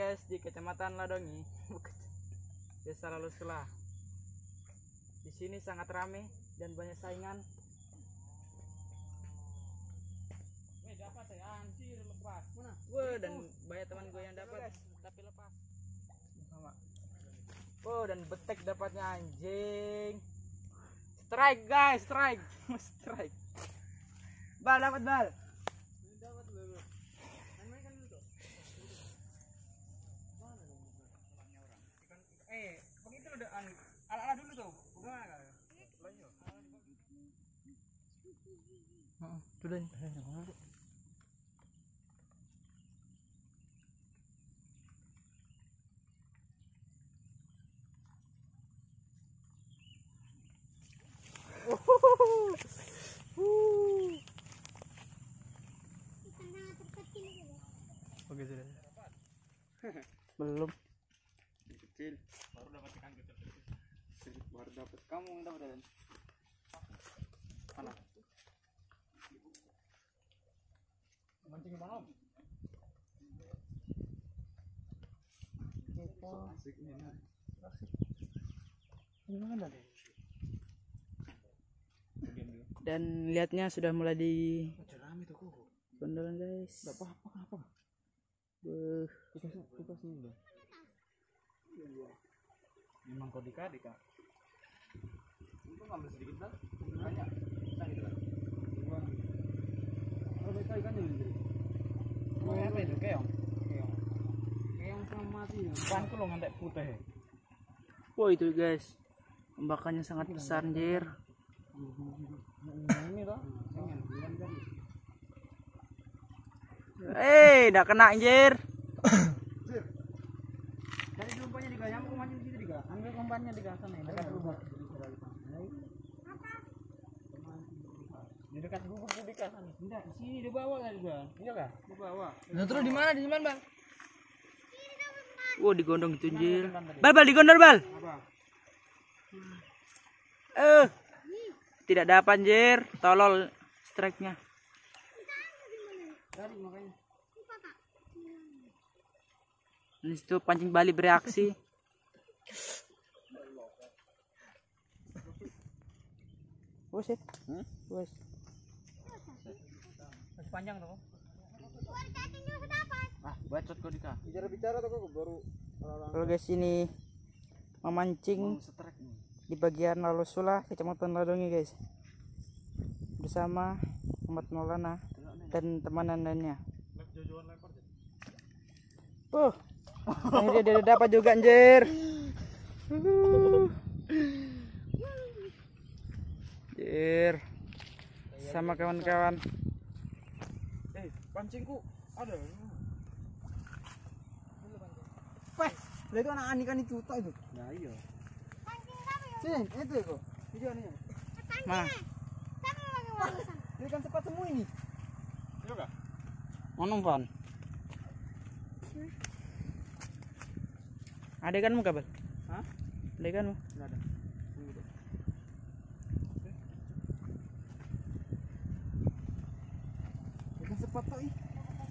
guys di Kecamatan Ladongi, Desa Lalusula. Di sini sangat ramai dan banyak saingan. Dapat saya anjir lepas. Mana? Dan banyak teman gue yang dapat tapi lepas. Sama. Dan betek dapatnya anjing. Strike guys, strike. Strike. Bal dapat bal. Dapat lu. Main kan dulu tuh. Mana dong? Salahnya orang. Ikan begitu udah ala-ala dulu tuh. Gimana kali? Lanjut. Sudah. Oke sudah. Belum. Kecil. Baru dapat ikan kecil. Baru dapat. Kamu yang dapat dan. Mana? Mancing di mana? Asik ini. Asik. Ini mana tadi? Dan lihatnya sudah mulai di gondolan guys. Enggak apa-apa kenapa? Tugas ini udah. Memang kau dikasih kak. Itu ngambil sedikit dah. Banyak. Bisa gitu kan. Kalau kita ikannya ini. Mau apa itu keong? Keong sama mati. Ban ku lo ngantek putih. Wah itu guys. Tembakannya sangat besar anjir. Ini toh. Dah kena anjir. Dari umpannya diga, nyamuk mancing situ diga. Ambil umpannya diga sana dekat lubang. Di dekat lubang diga sana. Enggak, di sini di bawah kan juga. Iya kah? Di bawah. Nah, terus di mana? Di mana, Bang? Digondong gitu anjir. Bal digondol, Bal. Apa? Tidak dapat anjir, tolol strike-nya. Ini situ pancing Bali bereaksi. Wes ya? Wes. Masih panjang tuh. Bacot kau Dika. Bicara tuh kok baru. Kalau guys ini memancing di bagian Lalusula, Kecamatan Ladongi guys, bersama Ahmad Maulana dan teman lainnya. Ini dia dapat juga anjir. Anjir. Sama kawan-kawan. Pancingku ada. Itu anak ikan itu tak itu. Nah iya. Sini, itu kok. Video ini. Mana? Ikan cepat semua ini. Iya kah? Mana Van? Ada ikanmu kabel? Hah? Ada ikanmu? Enggak ada. Ikan cepat tuh ih.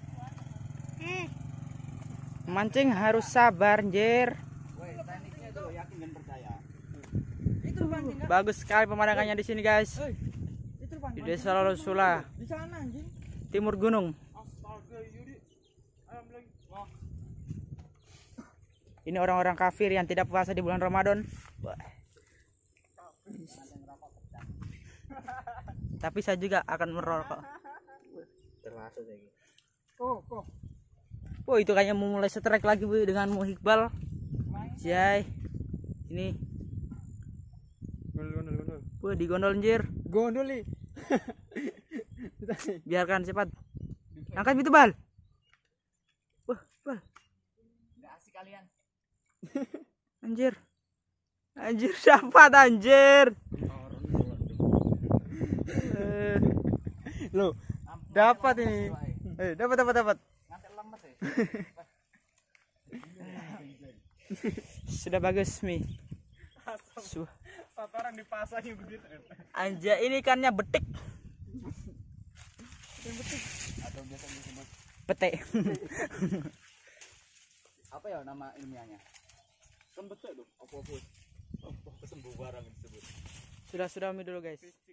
Mancing harus sabar, anjir. Tekniknya tuh yakin dan percaya. Bagus sekali pemandangannya di sini, guys. Di Desa Lalusula. Di sana anjing. Timur gunung. Ini orang-orang kafir yang tidak puasa di bulan Ramadan. Tapi saya juga akan merokok. Termasuk lagi. Itu kayaknya mau mulai strike lagi Bu dengan Mu Iqbal. Jai. Ini. Gondol. Digondol anjir. Gondoli. Biarkan cepat. Angkat itu Bal. Bal. Enggak asik kalian. Anjir. Anjir dapat anjir. Loh, dapat ini. Dapat. Sudah bagus Mi. Satu orang dipasangin begitu. Anjay, ini ikannya betik. Atau biasa disebut petek. Apa apa ya nama ilmiahnya? Kan betul dong. Apa-apa. Apa kesembuh barang disebut. Sudah dulu guys.